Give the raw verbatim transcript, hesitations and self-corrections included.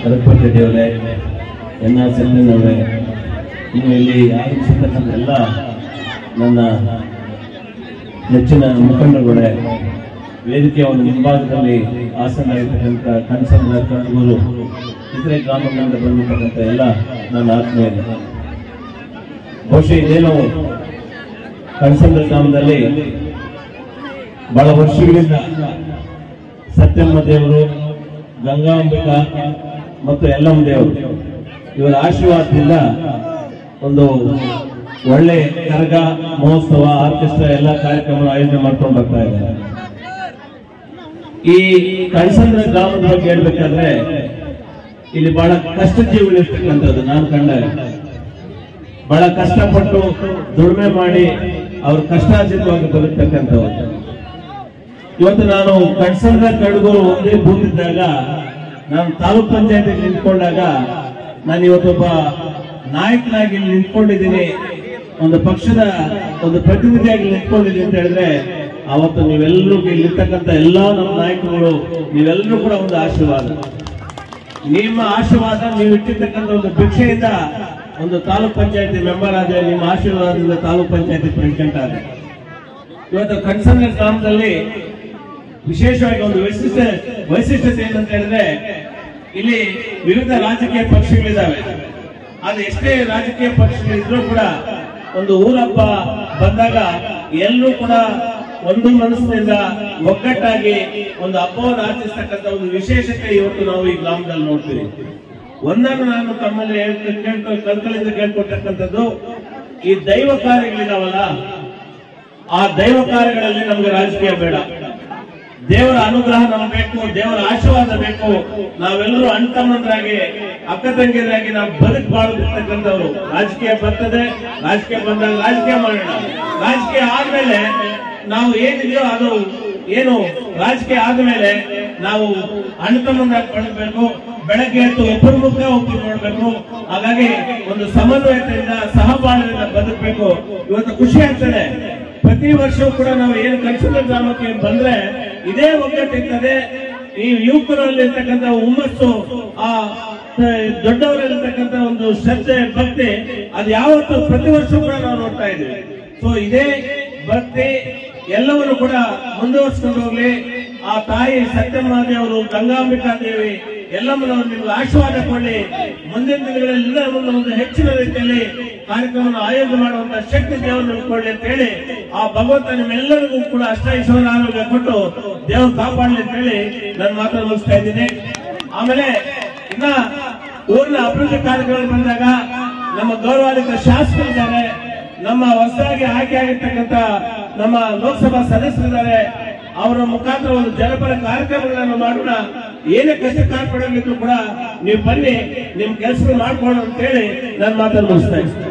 ರಘುಪತಿ ದೇವರೇ, N R ಸೆಲ್ವನವರೇ, ಇನ್ನು ಇಲ್ಲಿ ಆಗಮಿಸಿರ್ತಕ್ಕಂಥ ಎಲ್ಲ ನನ್ನ ನೆಚ್ಚಿನ ಮುಖಂಡರುಗಳೇ, ವೇದಿಕೆಯ ಒಂದು ಮುಂಭಾಗದಲ್ಲಿ ಆಸನರಾಗಿರ್ತಕ್ಕಂಥ ಕನಸಂದ್ರ ಕಡಗೂರು, ಇತರೆ ಗ್ರಾಮಗಳಿಂದ ಬಂದಿರತಕ್ಕಂಥ ಎಲ್ಲ ನನ್ನ ಆತ್ಮೀಯರು. ಬಹುಶಃ ಇದೇನು ಕನಸಂದ್ರ ಗ್ರಾಮದಲ್ಲಿ ಬಹಳ ವರ್ಷಗಳಿಂದ ಸತ್ಯಮ್ಮ ದೇವರು, ಗಂಗಾಂಬಿಕಾ ಮತ್ತು ಯಲ್ಲಮ್ಮ ದೇವರು ಇವರ ಆಶೀರ್ವಾದದಿಂದ ಒಂದು ಒಳ್ಳೆ ಕರಗ ಮಹೋತ್ಸವ, ಆರ್ಕೆಸ್ಟ್ರಾ ಎಲ್ಲ ಕಾರ್ಯಕ್ರಮ ಆಯೋಜನೆ ಮಾಡ್ಕೊಂಡು ಬರ್ತಾ ಇದ್ದಾರೆ. ಈ ಕನಸಂದ್ರ ಗ್ರಾಮದ ಬಗ್ಗೆ ಹೇಳ್ಬೇಕಾದ್ರೆ ಇಲ್ಲಿ ಬಹಳ ಕಷ್ಟ ಜೀವಗಳಿರ್ತಕ್ಕಂಥದ್ದು ನಾನು ಕಂಡಾಗ. ಬಹಳ ಕಷ್ಟಪಟ್ಟು ದುಡಿಮೆ ಮಾಡಿ ಅವ್ರ ಕಷ್ಟಾರ್ಜಿತವಾಗಿ ಬದುಕ್ತಕ್ಕಂಥವ್ರು. ಇವತ್ತು ನಾನು ಕನಸಂದ್ರ ಕಡಗೂರು ಒಂದೇ ಬೂತಿದ್ದಾಗ, ನಾನು ತಾಲೂಕ್ ಪಂಚಾಯತ್ ನಿಂತ್ಕೊಂಡಾಗ, ನಾನು ಇವತ್ತೊಬ್ಬ ನಾಯಕನಾಗಿ ನಿಂತ್ಕೊಂಡಿದ್ದೀನಿ, ಒಂದು ಪಕ್ಷದ ಒಂದು ಪ್ರತಿನಿಧಿಯಾಗಿ ನಿಂತ್ಕೊಂಡಿದ್ದೀನಿ ಅಂತ ಹೇಳಿದ್ರೆ ಅವತ್ತು ನೀವೆಲ್ಲರೂ ಇಲ್ಲಿರ್ತಕ್ಕಂಥ ಎಲ್ಲಾ ನಮ್ಮ ನಾಯಕರುಗಳು, ನೀವೆಲ್ಲರೂ ಕೂಡ ಒಂದು ಆಶೀರ್ವಾದ. ನಿಮ್ಮ ಆಶೀರ್ವಾದ, ನೀವು ಇಟ್ಟಿರ್ತಕ್ಕಂಥ ಒಂದು ಭಿಕ್ಷೆಯಿಂದ ಒಂದು ತಾಲೂಕ್ ಪಂಚಾಯತಿ ಮೆಂಬರ್ ಆದ್ರೆ, ನಿಮ್ಮ ಆಶೀರ್ವಾದದಿಂದ ತಾಲೂಕ್ ಪಂಚಾಯತಿ ಪ್ರೆಸಿಡೆಂಟ್ ಆದ್ರೆ. ಇವತ್ತು ಕನಸಂದ್ರ ಗ್ರಾಮದಲ್ಲಿ ವಿಶೇಷವಾಗಿ ಒಂದು ವೈಶಿಷ್ಟ್ಯ ವೈಶಿಷ್ಟ್ಯತೆ ಏನಂತ ಹೇಳಿದ್ರೆ, ಇಲ್ಲಿ ವಿವಿಧ ರಾಜಕೀಯ ಪಕ್ಷಗಳಿದ್ದಾವೆ. ಅದು ಎಷ್ಟೇ ರಾಜಕೀಯ ಪಕ್ಷಗಳಿದ್ರೂ ಕೂಡ ಒಂದು ಊರಬ್ಬ ಬಂದಾಗ ಎಲ್ಲರೂ ಕೂಡ ಒಂದು ಮನಸ್ಸಿನಿಂದ ಒಗ್ಗಟ್ಟಾಗಿ ಒಂದು ಹಬ್ಬವನ್ನು ಆಚರಿಸತಕ್ಕಂಥ ಒಂದು ವಿಶೇಷತೆ ಇವತ್ತು ನಾವು ಈ ಗ್ರಾಮದಲ್ಲಿ ನೋಡ್ತೀವಿ. ಒಂದನ್ನು ನಾನು ತಮ್ಮಲ್ಲಿ ಕೇಳ್ಕೊ ಕಲ್ಕಲಿಂದ ಕೇಳ್ಕೊಳ್ತಕ್ಕಂಥದ್ದು, ಈ ದೈವ ಕಾರ್ಯಗಳಿದಾವಲ್ಲ, ಆ ದೈವ ಕಾರ್ಯಗಳಲ್ಲಿ ನಮ್ಗೆ ರಾಜಕೀಯ ಬೇಡ. ದೇವರ ಅನುಗ್ರಹ ನಮ್ಗೆ ಬೇಕು, ದೇವರ ಆಶೀರ್ವಾದ ಬೇಕು. ನಾವೆಲ್ಲರೂ ಅಣ್ತಮ್ಮಂದ್ರಾಗಿ, ಅಕ್ಕ ತಂಗಿಯರಾಗಿ ನಾವು ಬದುಕು ಬಾಳುತ್ತಿರ್ತಕ್ಕಂಥವ್ರು. ರಾಜಕೀಯ ಬರ್ತದೆ, ರಾಜಕೀಯ ಬಂದಾಗ ರಾಜಕೀಯ ಮಾಡೋಣ. ರಾಜಕೀಯ ಆದ್ಮೇಲೆ ನಾವು ಏನಿದೆಯೋ ಅದು ಏನು, ರಾಜಕೀಯ ಆದ್ಮೇಲೆ ನಾವು ಅಣ್ತಮ್ಮಂದ್ರಾಗಿ ಬದುಕಬೇಕು. ಬೆಳಗ್ಗೆ ಎದ್ದು ಒಬ್ಬರ ಮುಖ ಒಬ್ಬರು ನೋಡ್ಬೇಕು. ಹಾಗಾಗಿ ಒಂದು ಸಮನ್ವಯತೆಯಿಂದ, ಸಹಬಾಳ್ವೆಯಿಂದ ಬದುಕಬೇಕು. ಇವತ್ತು ಖುಷಿ ಆಗ್ತದೆ. ಪ್ರತಿ ವರ್ಷವೂ ಕೂಡ ನಾವು ಏನು ಕನಸಂದ್ರ ಗ್ರಾಮಕ್ಕೆ ಬಂದ್ರೆ ಇದೇ ಒಗ್ಗಟ್ಟಿರ್ತದೆ. ಈ ಯುವಕರಲ್ಲಿರ್ತಕ್ಕಂಥ ಹುಮ್ಮಸ್ಸು, ಆ ದೊಡ್ಡವರಲ್ಲಿರ್ತಕ್ಕಂಥ ಒಂದು ಶ್ರದ್ಧೆ, ಭಕ್ತಿ, ಅದು ಯಾವತ್ತು ಪ್ರತಿ ವರ್ಷ ಕೂಡ ನಾವು ನೋಡ್ತಾ ಇದ್ದೀವಿ. ಸೊ ಇದೇ ಭಕ್ತಿ ಎಲ್ಲವನ್ನು ಕೂಡ ಮುಂದುವರಿಸಿಕೊಂಡು ಹೋಗ್ಲಿ. ಆ ತಾಯಿ ಸತ್ಯಮ್ಮಾದೇವರು, ಗಂಗಾಂಬಿಕಾ ದೇವಿ ಎಲ್ಲಮ್ಮನವರು ನಿಮ್ಗೆ ಆಶೀರ್ವಾದ ಕೊಡಿ. ಮುಂದಿನ ದಿನಗಳಲ್ಲಿ ಒಂದು ಹೆಚ್ಚಿನ ರೀತಿಯಲ್ಲಿ ಕಾರ್ಯಕ್ರಮವನ್ನು ಆಯೋಜನೆ ಮಾಡುವಂತಹ ಶಕ್ತಿ ದೇವರು ಕೊಡ್ಲಿ ಅಂತ ಹೇಳಿ, ಆ ಭಗವಂತ ನಿಮ್ಮೆಲ್ಲರಿಗೂ ಕೂಡ ಅಷ್ಟೈಶ್ವರ ಆರೋಗ್ಯ ಕೊಟ್ಟು ದೇವರು ಕಾಪಾಡಲಿ ಅಂತ ಹೇಳಿ ನಾನು ಮಾತನ್ನು ಮುಗಿಸ್ತಾ ಇದ್ದೀನಿ. ಆಮೇಲೆ ಇನ್ನ ಊರಿನ ಅಭಿವೃದ್ಧಿ ಕಾರ್ಯಕ್ರಮ ಬಂದಾಗ ನಮ್ಮ ಗೌರವಾನ್ವಿತ ಶಾಸಕರಿದ್ದಾರೆ, ನಮ್ಮ ಹೊಸದಾಗಿ ಆಯ್ಕೆ ಆಗಿರ್ತಕ್ಕಂಥ ನಮ್ಮ ಲೋಕಸಭಾ ಸದಸ್ಯರಿದ್ದಾರೆ. ಅವರ ಮುಖಾಂತರ ಒಂದು ಜನಪರ ಕಾರ್ಯಕ್ರಮಗಳನ್ನು ಮಾಡೋಣ. ಏನೇ ಕಷ್ಟ ಕಾರ್ಪಡಲಿದ್ರು ಕೂಡ ನೀವು ಬನ್ನಿ, ನಿಮ್ ಕೆಲಸ ಮಾಡ್ಕೊಳ್ಳೋಣ ಅಂತ ಹೇಳಿ ನನ್ನ ಮಾತನ್ನು ಮುಗಿಸ್ತಾ ಇದ್ದೀನಿ.